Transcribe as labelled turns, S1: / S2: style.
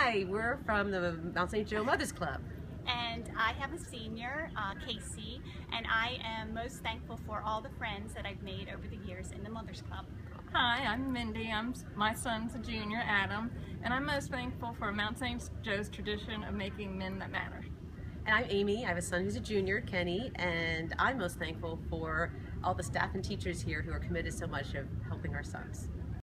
S1: Hi, we're from the Mount St. Joe Mothers Club.
S2: And I have a senior, Casey, and I am most thankful for all the friends that I've made over the years in the Mothers Club.
S3: Hi, I'm Mindy. My son's a junior, Adam, and I'm most thankful for Mount St. Joe's tradition of making men that matter.
S1: And I'm Amy. I have a son who's a junior, Kenny, and I'm most thankful for all the staff and teachers here who are committed so much of helping our sons.